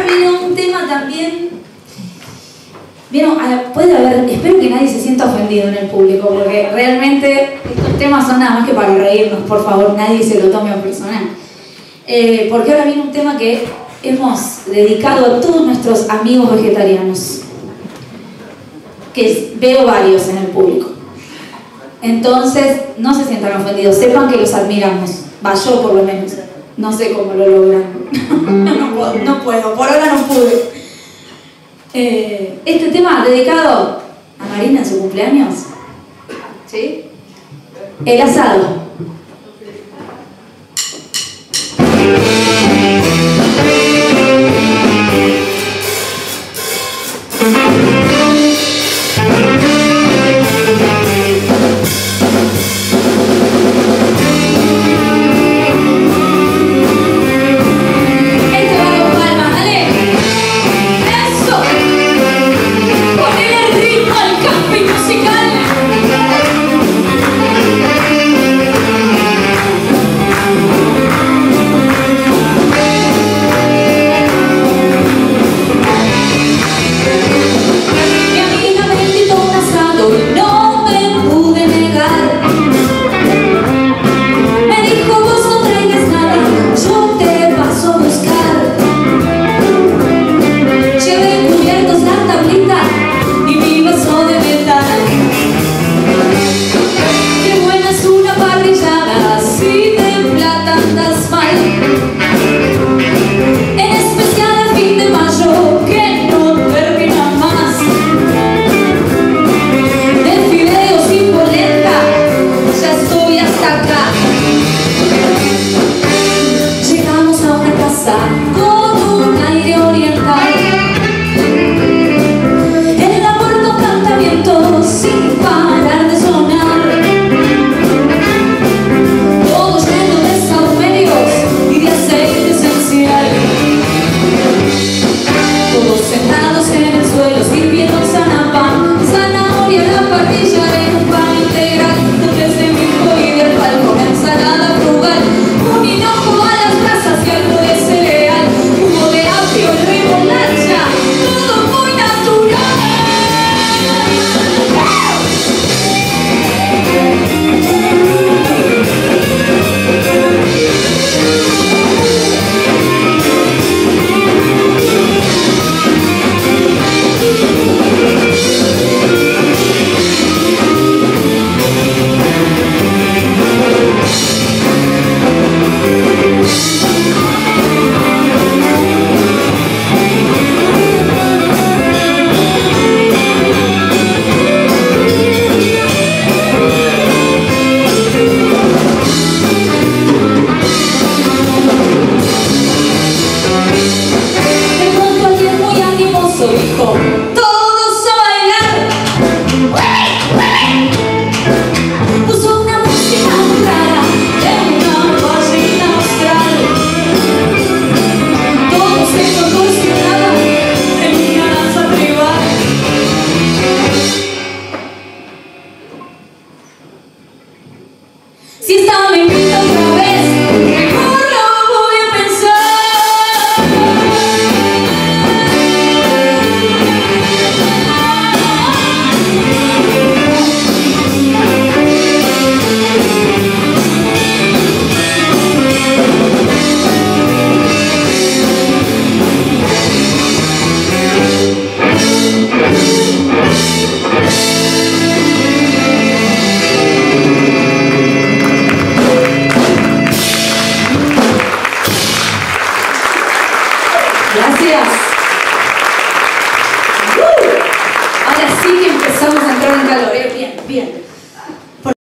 vino un tema también. Vieron, puede haber, espero que nadie se sienta ofendido en el público, porque realmente estos temas son nada más que para reírnos, por favor, nadie se lo tome a personal. Porque ahora viene un tema que hemos dedicado a todos nuestros amigos vegetarianos, que veo varios en el público. Entonces, no se sientan ofendidos, sepan que los admiramos, va, yo por lo menos, no sé cómo lo logran, no puedo, por ahora no pude. Este tema dedicado a Marina en su cumpleaños, ¿sí? El asado. Llegamos a una casa.